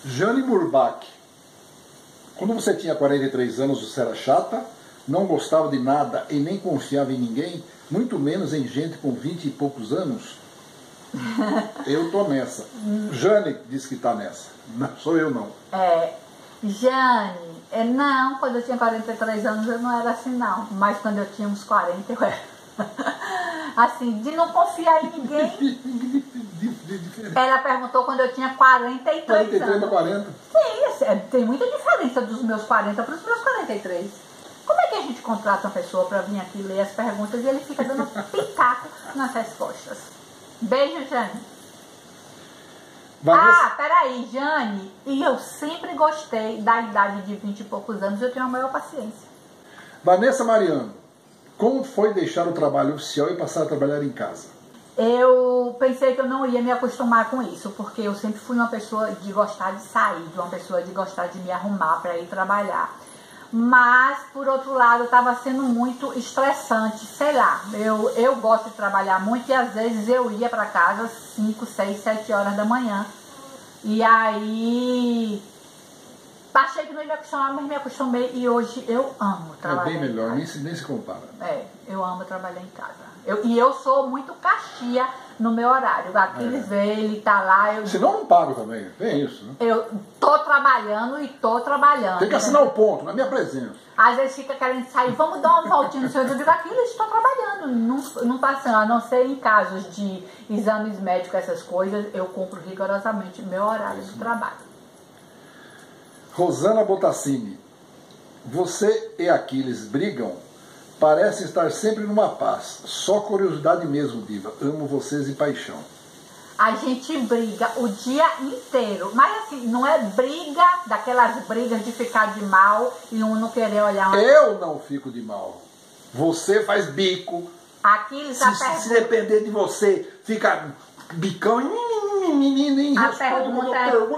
Jane Murbach. Quando você tinha 43 anos, você era chata, não gostava de nada e nem confiava em ninguém, muito menos em gente com 20 e poucos anos? Eu tô nessa. Jane disse que tá nessa. Não sou eu, não. Jane, não, quando eu tinha 43 anos eu não era assim, não. Mas quando eu tinha uns 40 eu era. Assim, de não confiar em ninguém. Ela perguntou quando eu tinha 43 43 anos. para 40? Sim, tem muita diferença dos meus 40 para os meus 43. Como é que a gente contrata uma pessoa para vir aqui ler as perguntas e ele fica dando pitaco nas respostas? Beijo, Jane. Peraí, Jane. E eu sempre gostei da idade de 20 e poucos anos, eu tenho a maior paciência. Vanessa Mariano, como foi deixar o trabalho oficial e passar a trabalhar em casa? Eu pensei que eu não ia me acostumar com isso, porque eu sempre fui uma pessoa de gostar de sair, uma pessoa de gostar de me arrumar para ir trabalhar. Mas, por outro lado, estava sendo muito estressante, sei lá, eu gosto de trabalhar muito e às vezes eu ia para casa 5, 6, 7 horas da manhã. E aí, achei que não ia me acostumar, mas me acostumei e hoje eu amo trabalhar. É bem melhor, nem se compara. Eu amo trabalhar em casa. E eu sou muito caxia no meu horário. Aquiles vê, ele tá lá. Senão não pago também, é isso, né? Eu tô trabalhando e tô trabalhando. Tem que assinar o ponto, na minha presença. Às vezes fica querendo sair, vamos dar uma voltinha no seu. Eu digo, Aquiles, estou trabalhando. Não passando, a não ser em casos de exames médicos, essas coisas, eu cumpro rigorosamente meu horário de trabalho. Rosana Botassini, você e Aquiles brigam? Parece estar sempre numa paz. Só curiosidade mesmo, diva. Amo vocês e paixão. A gente briga o dia inteiro. Mas assim, não é briga, daquelas brigas de ficar de mal e um não querer olhar. Eu não fico de mal. Você faz bico. Aquiles, se depender de você, fica bicão. A pergunta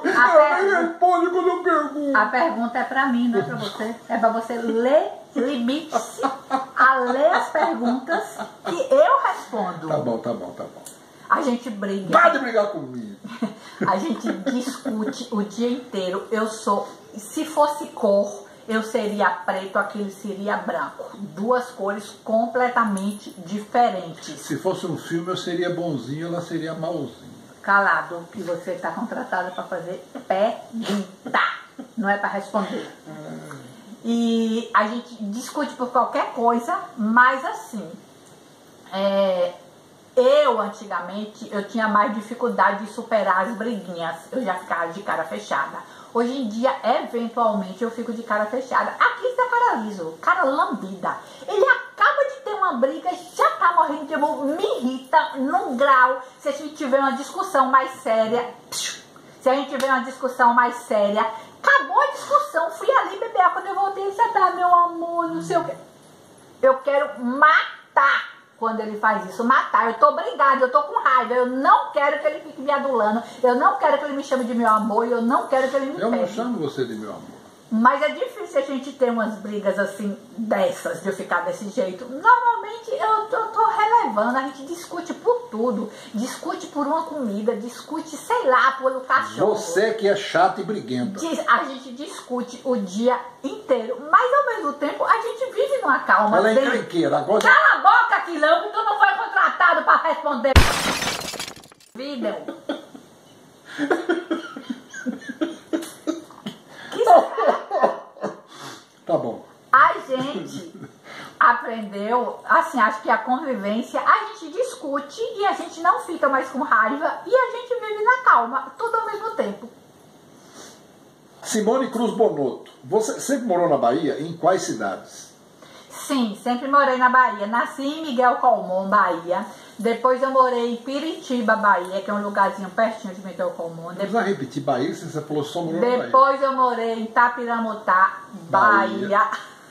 é pra mim, não é pra você. É pra você ler, limite-se a ler as perguntas que eu respondo. Tá bom. A gente briga. Para de brigar comigo. A gente discute o dia inteiro. Se fosse cor, eu seria preto, aquele seria branco. Duas cores completamente diferentes. Se fosse um filme, eu seria bonzinho, ela seria malzinha. Calado, que você está contratada para fazer pergunta, não é para responder. E a gente discute por qualquer coisa, mas assim, antigamente, eu tinha mais dificuldade de superar as briguinhas, eu já ficava de cara fechada. Hoje em dia, eventualmente, eu fico de cara fechada. Aqui está cara liso, cara lambida. Ele acaba de ter uma briga, já tá morrendo de amor, me irrita num grau. Se a gente tiver uma discussão mais séria, acabou a discussão, fui ali beber, quando eu voltei, você tá, meu amor, não sei o que. Eu quero matar quando ele faz isso, matar. Eu tô brigada, eu tô com raiva, eu não quero que ele fique me adulando, eu não quero que ele me chame de meu amor, eu não quero que ele me pegue. Eu não chamo você de meu amor. Mas é difícil a gente ter umas brigas assim, dessas, de eu ficar desse jeito. Normalmente eu tô relevando, a gente discute por tudo. Discute por uma comida, discute, sei lá, pelo cachorro. Você que é chata e briguenta. A gente discute o dia inteiro, mas ao mesmo tempo a gente vive numa calma. Ela é encrenqueira. Agora... Cala a boca, Quilão, que tu não foi contratado para responder. Vídeo. Tá bom. A gente aprendeu, assim, acho que a convivência, a gente discute e a gente não fica mais com raiva e a gente vive na calma, tudo ao mesmo tempo. Simone Cruz Bonotto, você sempre morou na Bahia? Em quais cidades? Sim, sempre morei na Bahia. Nasci em Miguel Colmon, Bahia. Depois eu morei em Piritiba, Bahia, que é um lugarzinho pertinho de Miguel Colmon. Vamos lá repetir, Bahia, você falou só morou na Bahia. Depois eu morei em Tapiramutá, Bahia.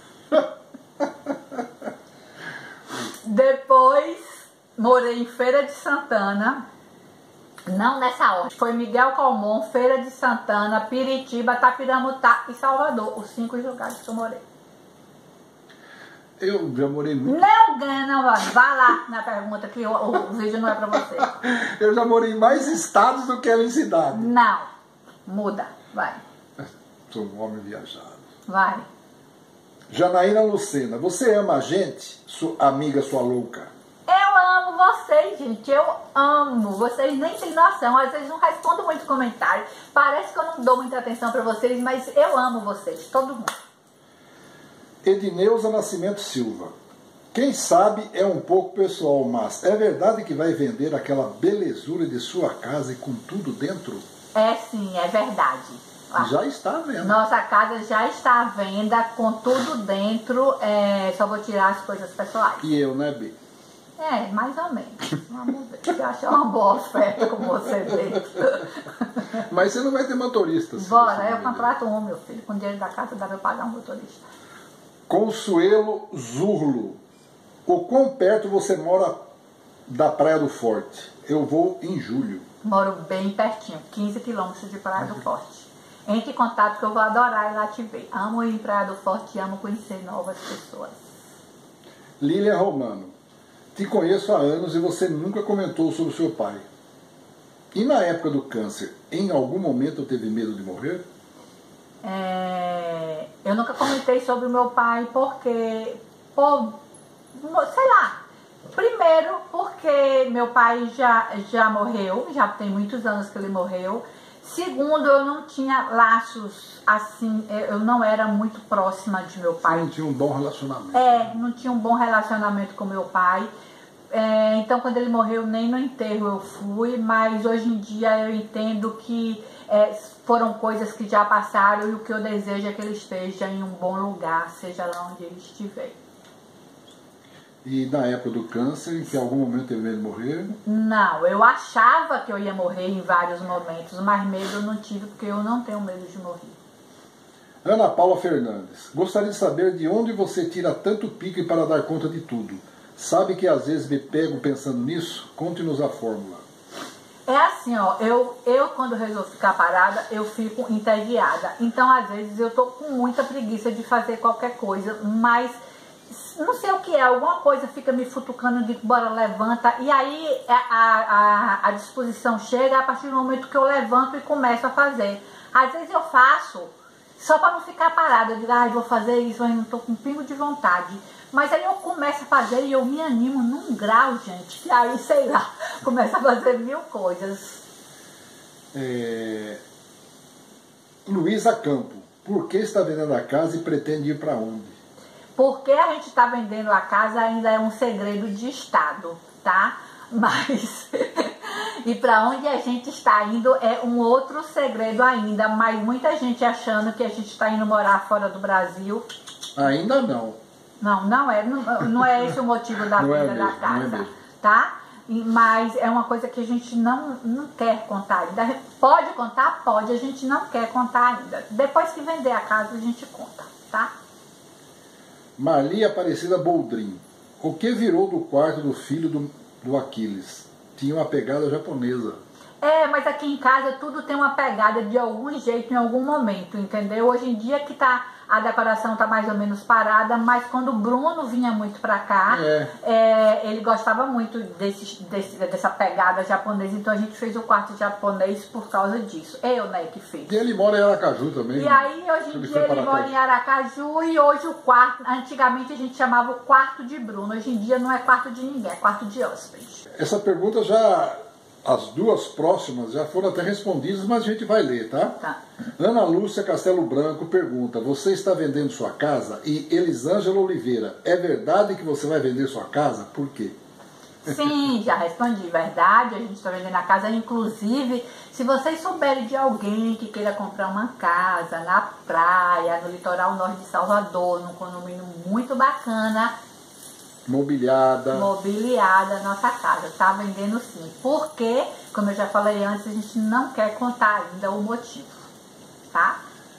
Depois morei em Feira de Santana. Não nessa ordem. Foi Miguel Colmon, Feira de Santana, Piritiba, Tapiramutá e Salvador. Os 5 lugares que eu morei. Eu já morei muito. Não ganha, não. Vá lá na pergunta que o vídeo não é pra você. Eu já morei em mais estados do que ela em cidade. Não. Muda, vai. Sou um homem viajado. Vai. Janaína Lucena, você ama a gente, sua amiga, sua louca? Eu amo vocês, gente. Eu amo. Vocês nem têm noção. Às vezes não respondo muito comentário. Parece que eu não dou muita atenção para vocês, mas eu amo vocês, todo mundo. Edneuza Nascimento Silva. Quem sabe é um pouco pessoal, mas é verdade que vai vender aquela belezura de sua casa e com tudo dentro? É sim, é verdade. Já está à venda. Nossa casa já está à venda, com tudo dentro. Só vou tirar as coisas pessoais. E eu, né, Bi? Mais ou menos. Vamos ver. Se eu achar uma boa oferta com você dentro. Mas você não vai ter motorista. Bora, eu contrato um, meu filho. Com o dinheiro da casa dá pra eu pagar um motorista. Consuelo Zurlo. O quão perto você mora da Praia do Forte? Eu vou em julho. Moro bem pertinho, 15 quilômetros de Praia do Forte. Entre em contato que eu vou adorar ir lá te ver. Amo ir em Praia do Forte e amo conhecer novas pessoas. Lília Romano. Te conheço há anos e você nunca comentou sobre o seu pai. E na época do câncer, em algum momento teve medo de morrer? Eu nunca comentei sobre o meu pai porque, sei lá, primeiro porque meu pai já morreu, já tem muitos anos que ele morreu. Segundo, eu não tinha laços assim, eu não era muito próxima de meu pai. Você não tinha um bom relacionamento. Não tinha um bom relacionamento com meu pai. Então, quando ele morreu, nem no enterro eu fui, mas hoje em dia eu entendo que foram coisas que já passaram e o que eu desejo é que ele esteja em um bom lugar, seja lá onde ele estiver. E na época do câncer, em que algum momento teve medo de morrer? Não, eu achava que eu ia morrer em vários momentos, mas medo eu não tive, porque eu não tenho medo de morrer. Ana Paula Fernandes, gostaria de saber de onde você tira tanto pique para dar conta de tudo. Sabe que às vezes me pego pensando nisso? Conte-nos a fórmula. É assim, ó, eu quando resolvo ficar parada, eu fico entediada. Então, às vezes, eu tô com muita preguiça de fazer qualquer coisa, mas não sei o que é, alguma coisa fica me futucando de bora, levanta, e aí a disposição chega a partir do momento que eu levanto e começo a fazer. Às vezes eu faço só para não ficar parada, eu digo, vou fazer isso, mas não tô com um pingo de vontade. Mas aí eu começo a fazer e eu me animo num grau, gente, e aí, sei lá, começo a fazer mil coisas. Luísa Campo, por que está vendendo a casa e pretende ir para onde? Porque a gente está vendendo a casa ainda é um segredo de Estado, tá? Mas, e para onde a gente está indo é um outro segredo ainda, mas muita gente achando que a gente está indo morar fora do Brasil. Ainda não. Não é esse o motivo da venda da casa, tá? Mas é uma coisa que a gente não quer contar ainda. Pode contar? Pode, a gente não quer contar ainda. Depois que vender a casa a gente conta, tá? Marli Aparecida Boldrin. O que virou do quarto do filho do Aquiles? Tinha uma pegada japonesa. Mas aqui em casa tudo tem uma pegada de algum jeito, em algum momento, entendeu? Hoje em dia que a decoração tá mais ou menos parada, mas quando o Bruno vinha muito pra cá, ele gostava muito dessa pegada japonesa, então a gente fez o quarto japonês por causa disso. Eu, né, que fiz. E ele mora em Aracaju também. E aí, hoje em dia, ele mora em Aracaju e hoje o quarto, antigamente a gente chamava o quarto de Bruno, hoje em dia não é quarto de ninguém, é quarto de hóspede. Essa pergunta as duas próximas já foram até respondidas, mas a gente vai ler, tá? Tá. Ana Lúcia Castelo Branco pergunta, você está vendendo sua casa? E Elisângela Oliveira, é verdade que você vai vender sua casa? Por quê? Sim, já respondi, verdade, a gente está vendendo a casa, inclusive, se vocês souberem de alguém que queira comprar uma casa na praia, no litoral norte de Salvador, num condomínio muito bacana, mobiliada nossa casa, tá vendendo sim, porque, como eu já falei antes, a gente não quer contar ainda o motivo, tá?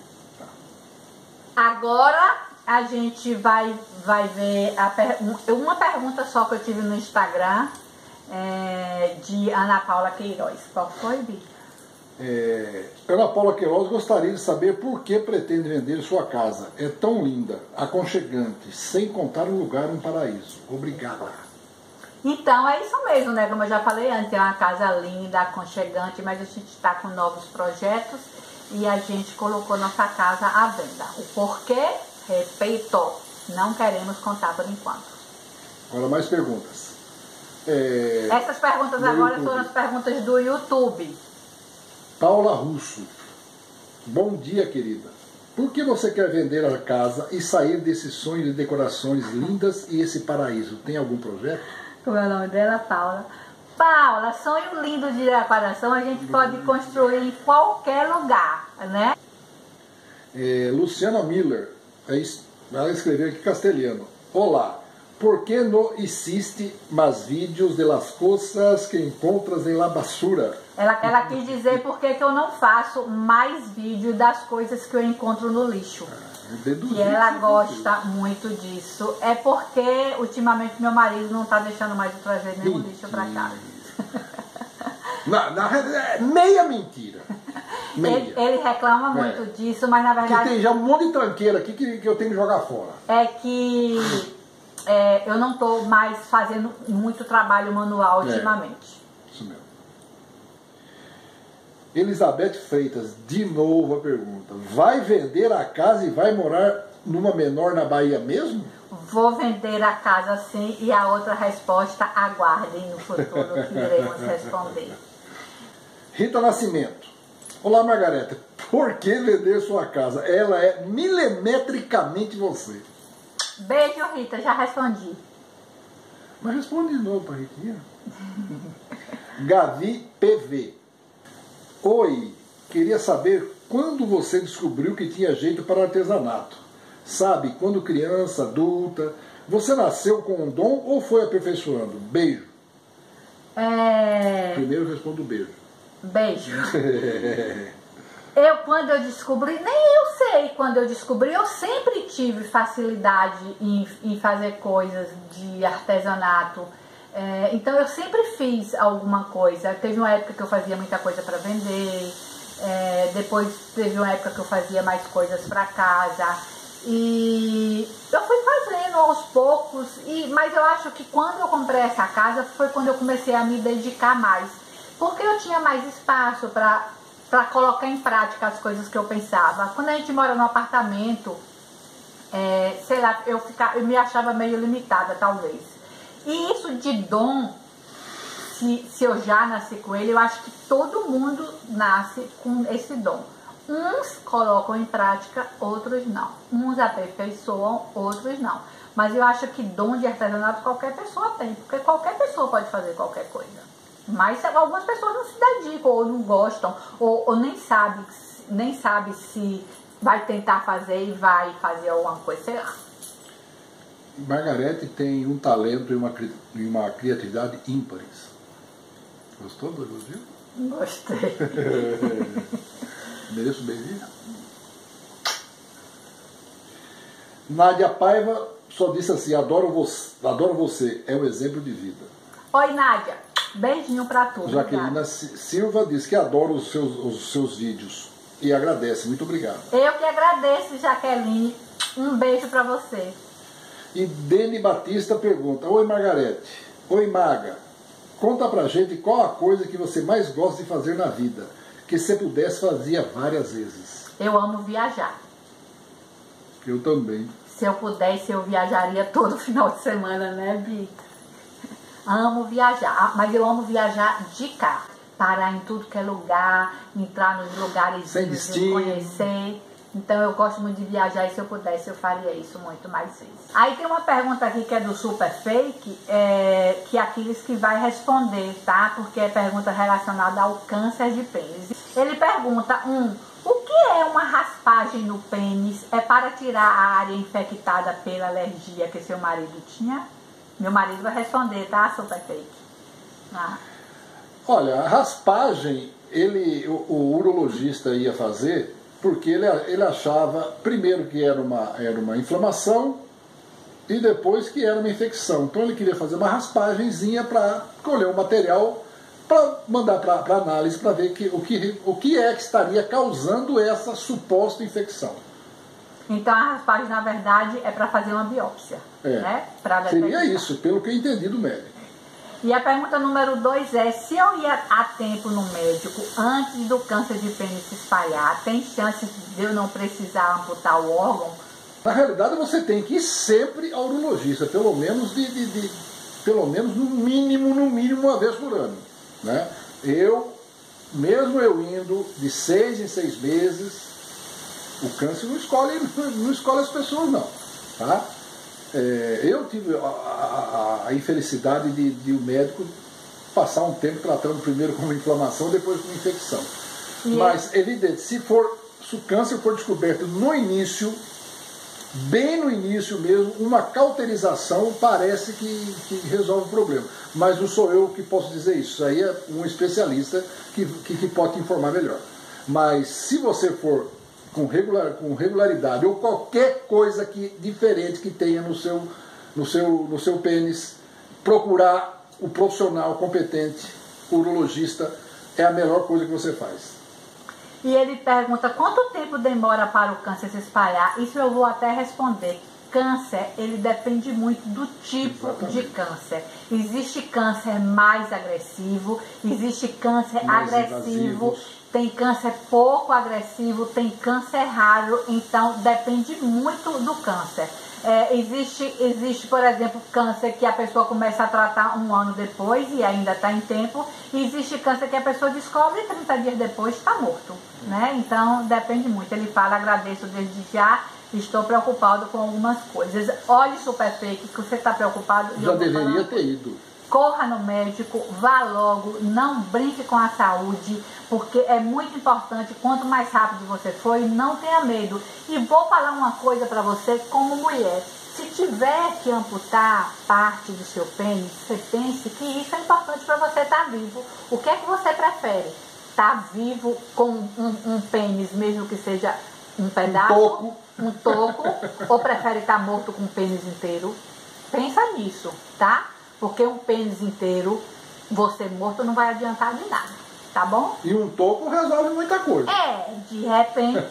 Agora a gente vai ver uma pergunta só que eu tive no Instagram, de Ana Paula Queiroz. Qual foi, Bi? Ana Paula Queiroz gostaria de saber por que pretende vender sua casa. É tão linda, aconchegante, sem contar um lugar, um paraíso. Obrigada. Então é isso mesmo, né? Como eu já falei antes, é uma casa linda, aconchegante, mas a gente está com novos projetos e a gente colocou nossa casa à venda. O porquê? Respeito. Não queremos contar por enquanto. Agora mais perguntas. Essas perguntas agora YouTube. foram as perguntas do YouTube. Paula Russo. Bom dia, querida. Por que você quer vender a casa e sair desse sonho de decorações lindas e esse paraíso? Tem algum projeto? Como é o nome dela? Paula. Paula, sonho lindo de decoração a gente pode construir em qualquer lugar, né? Luciana Miller. Ela escreveu aqui castelhano. Olá. ¿Por qué no hiciste más vídeos de las cosas que encontras en la basura? Ela quis dizer por que eu não faço mais vídeo das coisas que eu encontro no lixo. E ela gosta muito disso. É porque ultimamente meu marido não está deixando mais de trazer nenhum lixo para casa. Na realidade, meia mentira. Meia. Ele reclama muito disso, mas na verdade... Que tem já um monte de tranqueira aqui que eu tenho que jogar fora. É que eu não estou mais fazendo muito trabalho manual ultimamente. Isso mesmo. Elizabeth Freitas, de novo a pergunta. Vai vender a casa e vai morar numa menor na Bahia mesmo? Vou vender a casa sim, e a outra resposta aguardem no futuro que iremos responder. Rita Nascimento. Olá, Margareta. Por que vender sua casa? Ela é milimetricamente você. Beijo, Rita. Já respondi. Mas responde de novo para a Ritinha. Gavi PV. Oi, queria saber quando você descobriu que tinha jeito para artesanato. Sabe, quando criança, adulta. Você nasceu com um dom ou foi aperfeiçoando? Beijo. Primeiro eu respondo beijo. Beijo. Quando eu descobri, nem eu sei quando eu descobri, eu sempre tive facilidade em fazer coisas de artesanato. Então eu sempre fiz alguma coisa. Teve uma época que eu fazia muita coisa para vender, depois teve uma época que eu fazia mais coisas para casa. E eu fui fazendo aos poucos, mas eu acho que quando eu comprei essa casa foi quando eu comecei a me dedicar mais. Porque eu tinha mais espaço para colocar em prática as coisas que eu pensava. Quando a gente mora no apartamento, sei lá, eu me achava meio limitada, talvez. E isso de dom, se eu já nasci com ele, eu acho que todo mundo nasce com esse dom. Uns colocam em prática, outros não. Uns aperfeiçoam, outros não. Mas eu acho que dom de artesanato qualquer pessoa tem, porque qualquer pessoa pode fazer qualquer coisa. Mas algumas pessoas não se dedicam, ou não gostam, ou nem sabe se vai tentar fazer e vai fazer alguma coisa, sei lá. Margarete tem um talento e uma criatividade ímpares. Gostou do elogio? Gostei. Mereço um beijinho? Nádia Paiva só disse assim, adoro você, é um exemplo de vida. Oi, Nádia. Beijinho pra tu. Jaqueline Silva diz que adora os seus vídeos e agradece. Muito obrigado. Eu que agradeço, Jaqueline. Um beijo pra você. E Deni Batista pergunta, oi Margarete, oi Maga, conta pra gente qual a coisa que você mais gosta de fazer na vida, que se pudesse fazia várias vezes. Eu amo viajar. Eu também. Se eu pudesse, eu viajaria todo final de semana, né, Bita? Amo viajar, mas eu amo viajar de carro. Parar em tudo que é lugar, entrar nos lugares sem destino, conhecer. Então eu gosto muito de viajar e se eu pudesse eu faria isso muito mais vezes. Aí tem uma pergunta aqui que é do Super Fake, que é Aquiles que vai responder, tá? Porque é pergunta relacionada ao câncer de pênis. Ele pergunta, o que é uma raspagem no pênis? É para tirar a área infectada pela alergia que seu marido tinha? Meu marido vai responder, tá, Super Fake? Olha, a raspagem, o urologista ia fazer porque ele achava, primeiro, que era uma inflamação e depois que era uma infecção. Então ele queria fazer uma raspagenzinha para colher um material para mandar para análise para ver o que é que estaria causando essa suposta infecção. Então a raspagem, na verdade, é para fazer uma biópsia, né? Seria isso, pelo que eu entendi do médico. E a pergunta número 2 é, se eu ir a tempo no médico antes do câncer de pênis se espalhar, tem chance de eu não precisar amputar o órgão? Na realidade, você tem que ir sempre ao urologista, pelo menos no mínimo uma vez por ano, né? Mesmo eu indo de 6 em 6 meses, o câncer não escolhe as pessoas não, tá? Eu tive a infelicidade de o médico passar um tempo tratando primeiro com uma inflamação, depois com uma infecção. Mas, evidente, se o câncer for descoberto no início, bem no início mesmo, uma cauterização parece que resolve o problema. Mas não sou eu que posso dizer isso. Isso aí é um especialista que pode te informar melhor. Mas se você for com regularidade ou qualquer coisa diferente que tenha no seu pênis, procurar o profissional competente, o urologista, é a melhor coisa que você faz. E ele pergunta quanto tempo demora para o câncer se espalhar. Isso eu vou até responder. Câncer, ele depende muito do tipo de câncer. Existe câncer mais agressivo, existe câncer mais agressivo, tem câncer pouco agressivo, tem câncer raro, então depende muito do câncer. Existe, por exemplo, câncer que a pessoa começa a tratar 1 ano depois e ainda está em tempo. E existe câncer que a pessoa descobre e 30 dias depois está morto, né? Então depende muito. Ele fala, agradeço desde já, estou preocupado com algumas coisas. Olhe, Super Fake, que você está preocupado. Já deveria ter ido. Corra no médico, vá logo, não brinque com a saúde, porque é muito importante, quanto mais rápido você for, não tenha medo. E vou falar uma coisa para você como mulher, se tiver que amputar parte do seu pênis, você pense que isso é importante para você estar vivo. O que é que você prefere? Estar vivo com um pênis, mesmo que seja um pedaço, um toco, ou prefere estar morto com o pênis inteiro? Pensa nisso, tá? Porque um pênis inteiro, você morto, não vai adiantar de nada, tá bom? E um toco resolve muita coisa. De repente.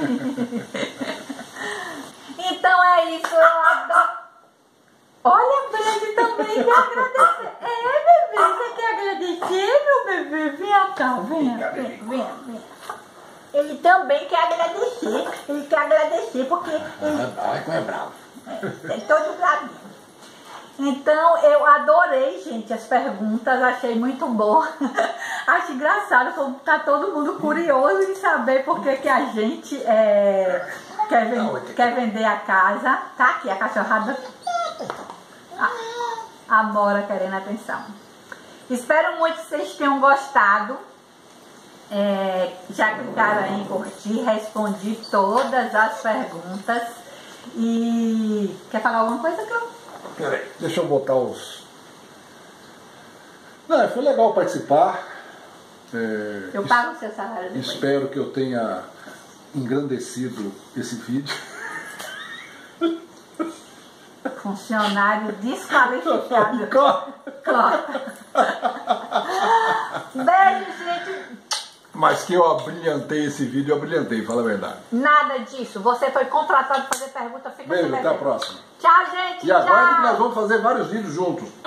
Então é isso, eu adoro. Olha, a Brandi também quer agradecer. Bebê, você quer agradecer, meu bebê? Vem cá, vem. Ele também quer agradecer, porque... Ai, como é bravo. É todo bravinho. Então, eu adorei, gente, as perguntas, achei muito bom. Acho engraçado como tá todo mundo curioso em saber por que a gente quer vender a casa. Tá aqui a cachorrada. A Mora querendo atenção. Espero muito que vocês tenham gostado. Já clicaram aí em curtir, respondi todas as perguntas. E quer falar alguma coisa, Cláudio? Peraí, deixa eu botar os... Não, foi legal participar. Eu pago o seu salário depois. Espero que eu tenha engrandecido esse vídeo. Funcionário desqualificado. Corta. Beijo, gente. Mas que eu abrilhantei esse vídeo, eu abrilhantei, fala a verdade. Nada disso. Você foi contratado para fazer pergunta. Fica Beijo, até a próxima. Tchau, gente. E agora nós vamos fazer vários vídeos juntos.